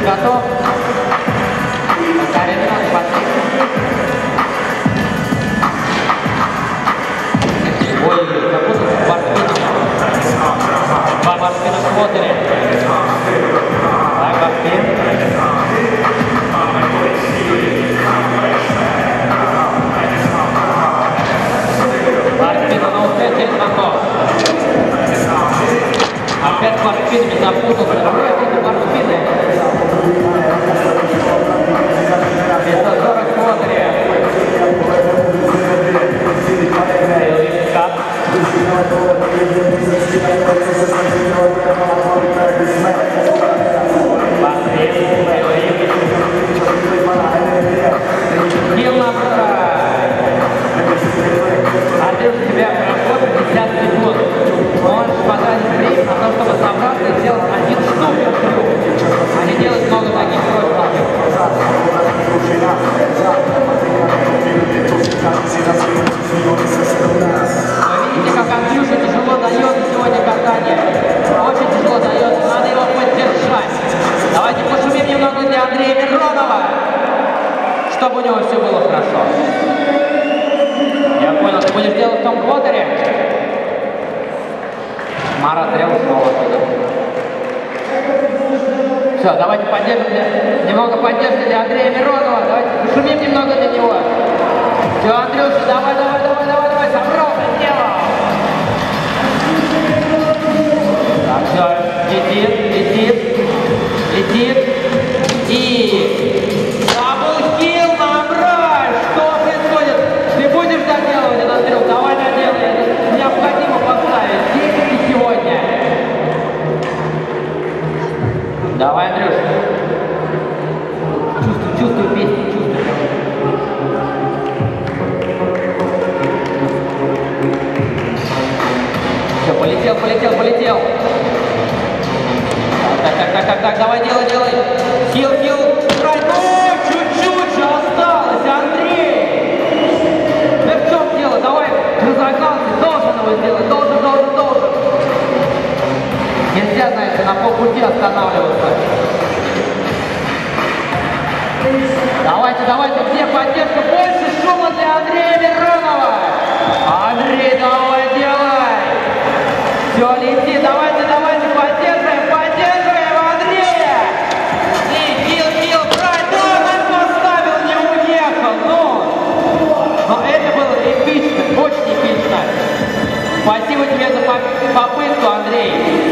готов? Повторяй, надо подстрелить. Ой, как будто в спортсмене. В спортсменном квотере. Давай, спортсмен. Спортсмен на ноутбуке, 9 звонков. Опять спортсменами запутался. Какие спортсмены? 540 в квотере. Андрюша, тебя прошло 50 секунд. Можешь потратить время на то, чтобы собраться и сделать один супер трюк, а не делать много таких кружков. Вы видите, как Андрюша тяжело дает сегодня катание. Очень тяжело дает, надо его поддержать. Давайте пошумим немного для Андрея Миронова, чтобы у него все было хорошо. Я понял, ты будешь делать в том квотере? Марат зря ушел оттуда. Все, давайте поддержим немного поддержки для Андрея Миронова. Давайте пошумим немного для него. Все, Андрюша, давай, собрался, сделал. Так, все, летит. И забухил набрать. Что происходит? Ты будешь доделывать этот трюк? Давай доделай. Необходимо поставить 10 сегодня. Давай, Андрюш. Чувствую песню, чувствую. Все, полетел. Так, давай, делай. Сил. Ой, чуть-чуть же осталось, Андрей. Да в чем дело? Давай, разогнался, должен его сделать, должен. Нельзя, знаете, на полпути останавливаться. Давайте, все, поддержка, больше шума для Андрея Миронова. Андрей, давай, делай. Все, лети, давайте, поддерживаем Андрея. И Килл, он поставил, не уехал, но это было эпично, очень эпично. Спасибо тебе за попытку, Андрей.